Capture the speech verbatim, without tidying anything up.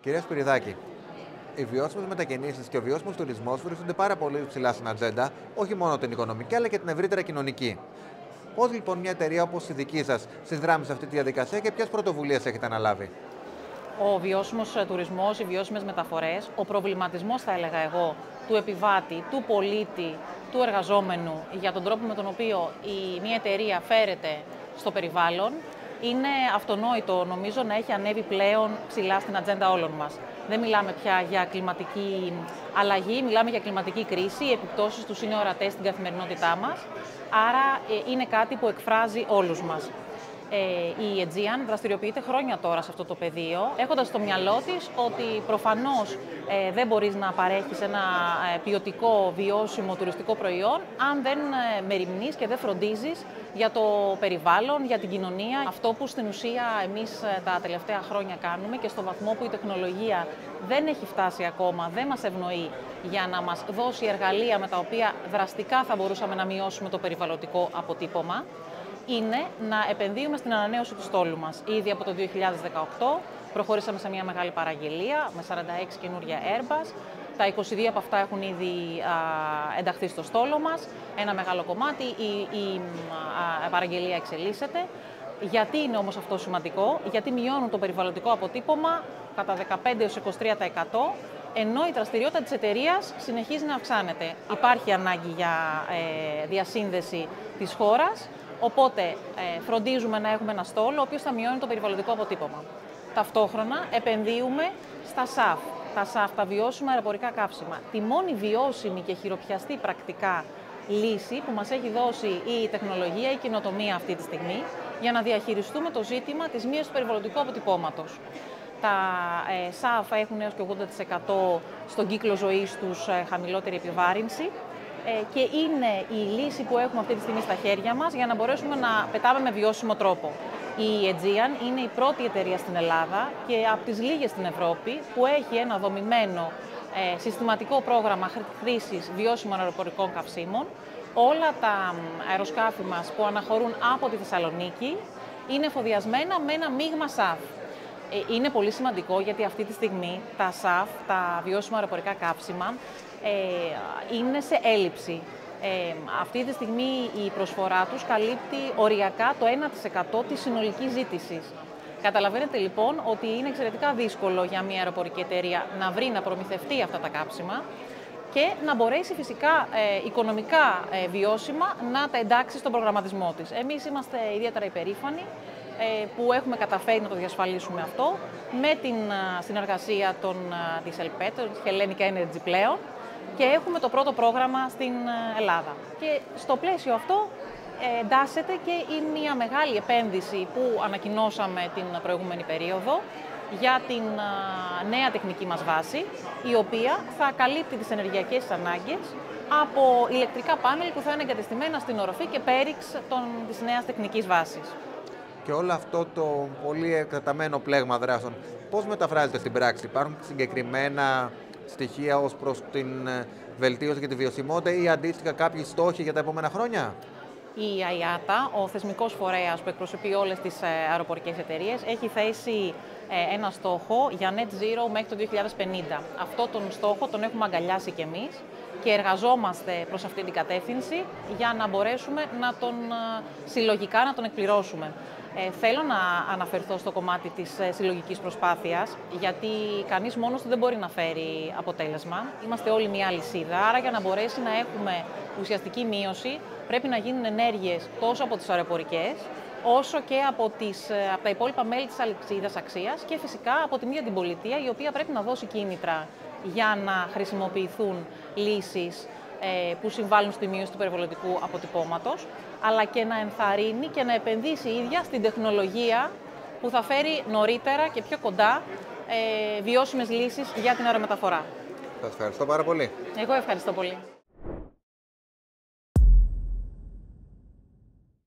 Κυρία Σπυριδάκη, οι βιώσιμες μετακινήσεις και ο βιώσιμος τουρισμός βρίσκονται πάρα πολύ ψηλά στην ατζέντα, όχι μόνο την οικονομική, αλλά και την ευρύτερα κοινωνική. Πώς λοιπόν μια εταιρεία όπως η δική σας συνδράμει σε αυτή τη διαδικασία και ποιες πρωτοβουλίες έχετε αναλάβει? Ο βιώσιμος τουρισμός, οι βιώσιμες μεταφορές, ο προβληματισμός, θα έλεγα εγώ, του επιβάτη, του πολίτη, του εργαζόμενου για τον τρόπο με τον οποίο η μια εταιρεία φέρεται στο περιβάλλον, είναι αυτονόητο, νομίζω, να έχει ανέβει πλέον ψηλά στην ατζέντα όλων μας. Δεν μιλάμε πια για κλιματική αλλαγή, μιλάμε για κλιματική κρίση, οι επιπτώσεις τους είναι ορατές στην καθημερινότητά μας, άρα είναι κάτι που εκφράζει όλους μας. Ε, η Aegean δραστηριοποιείται χρόνια τώρα σε αυτό το πεδίο, έχοντας στο μυαλό της ότι προφανώς ε, δεν μπορείς να παρέχεις ένα ε, ποιοτικό, βιώσιμο τουριστικό προϊόν αν δεν ε, μεριμνείς και δεν φροντίζεις για το περιβάλλον, για την κοινωνία. Αυτό που στην ουσία εμείς ε, τα τελευταία χρόνια κάνουμε και στο βαθμό που η τεχνολογία δεν έχει φτάσει ακόμα, δεν μας ευνοεί για να μας δώσει εργαλεία με τα οποία δραστικά θα μπορούσαμε να μειώσουμε το περιβαλλοντικό αποτύπωμα, είναι να επενδύουμε στην ανανέωση του στόλου μας. Ήδη από το δύο χιλιάδες δεκαοκτώ προχωρήσαμε σε μια μεγάλη παραγγελία με σαράντα έξι καινούργια Airbus. Τα είκοσι δύο από αυτά έχουν ήδη α, ενταχθεί στο στόλο μας. Ένα μεγάλο κομμάτι, η, η α, παραγγελία εξελίσσεται. Γιατί είναι όμως αυτό σημαντικό? Γιατί μειώνουν το περιβαλλοντικό αποτύπωμα κατά δεκαπέντε έως είκοσι τρία τοις εκατό, ενώ η δραστηριότητα της εταιρείας συνεχίζει να αυξάνεται. Υπάρχει ανάγκη για ε, διασύνδεση της χώρας. Οπότε ε, φροντίζουμε να έχουμε ένα στόλο ο οποίος θα μειώνει το περιβαλλοντικό αποτύπωμα. Ταυτόχρονα επενδύουμε στα σαφ, τα σαφ, τα βιώσιμα αεροπορικά καύσιμα. Τη μόνη βιώσιμη και χειροπιαστή πρακτικά λύση που μας έχει δώσει η τεχνολογία, η καινοτομία αυτή τη στιγμή, για να διαχειριστούμε το ζήτημα της μείωσης του περιβαλλοντικού αποτυπώματος. Τα ε, σαφ έχουν έως και ογδόντα τοις εκατό στον κύκλο ζωής τους ε, χαμηλότερη επιβάρυνση. Και είναι η λύση που έχουμε αυτή τη στιγμή στα χέρια μας για να μπορέσουμε να πετάμε με βιώσιμο τρόπο. Η Aegean είναι η πρώτη εταιρεία στην Ελλάδα και από τις λίγες στην Ευρώπη που έχει ένα δομημένο ε, συστηματικό πρόγραμμα χρήσης βιώσιμων αεροπορικών καυσίμων. Όλα τα αεροσκάφη μας που αναχωρούν από τη Θεσσαλονίκη είναι εφοδιασμένα με ένα μείγμα σαφ. Είναι πολύ σημαντικό γιατί αυτή τη στιγμή τα σαφ, τα βιώσιμα αεροπορικά καύσιμα, ε, είναι σε έλλειψη. Ε, αυτή τη στιγμή η προσφορά τους καλύπτει οριακά το ένα τοις εκατό της συνολικής ζήτησης. Καταλαβαίνετε λοιπόν ότι είναι εξαιρετικά δύσκολο για μια αεροπορική εταιρεία να βρει να προμηθευτεί αυτά τα κάψιμα και να μπορέσει φυσικά ε, οικονομικά ε, βιώσιμα να τα εντάξει στον προγραμματισμό της. Εμείς είμαστε ιδιαίτερα υπερήφανοι που έχουμε καταφέρει να το διασφαλίσουμε αυτό με την συνεργασία των, της ΕΛΠΕΤ, της Hellenic Energy πλέον, και έχουμε το πρώτο πρόγραμμα στην Ελλάδα. Και στο πλαίσιο αυτό εντάσσεται και η μια μεγάλη επένδυση που ανακοινώσαμε την προηγούμενη περίοδο για την νέα τεχνική μας βάση, η οποία θα καλύπτει τις ενεργειακές ανάγκες από ηλεκτρικά πάνελ που θα είναι εγκατεστημένα στην οροφή και πέριξ των, της νέας τεχνικής βάσης. Και όλο αυτό το πολύ εκτεταμένο πλέγμα δράσεων, πώς μεταφράζεται στην πράξη? Υπάρχουν συγκεκριμένα στοιχεία ως προς την βελτίωση και τη βιωσιμότητα ή αντίστοιχα κάποιοι στόχοι για τα επόμενα χρόνια? Η άι έι έι τι έι, ο θεσμικός φορέας που εκπροσωπεί όλες τις αεροπορικές εταιρείες, έχει θέσει ένα στόχο για net zero μέχρι το δύο χιλιάδες πενήντα. Αυτό τον στόχο τον έχουμε αγκαλιάσει κι εμείς και εργαζόμαστε προς αυτή την κατεύθυνση για να μπορέσουμε να τον συλλογικά να τον εκπληρώσουμε. Ε, θέλω να αναφερθώ στο κομμάτι της ε, συλλογικής προσπάθειας, γιατί κανείς μόνος του δεν μπορεί να φέρει αποτέλεσμα. Είμαστε όλοι μια αλυσίδα, άρα για να μπορέσει να έχουμε ουσιαστική μείωση πρέπει να γίνουν ενέργειες τόσο από τις αεροπορικές, όσο και από, τις, ε, από τα υπόλοιπα μέλη της αλυσίδας αξίας και φυσικά από την ίδια την πολιτεία, η οποία πρέπει να δώσει κίνητρα για να χρησιμοποιηθούν λύσεις που συμβάλλουν στη μείωση του περιβαλλοντικού αποτυπώματος, αλλά και να ενθαρρύνει και να επενδύσει η ίδια στην τεχνολογία που θα φέρει νωρίτερα και πιο κοντά ε, βιώσιμες λύσεις για την αερομεταφορά. Σας ευχαριστώ πάρα πολύ. Εγώ ευχαριστώ πολύ.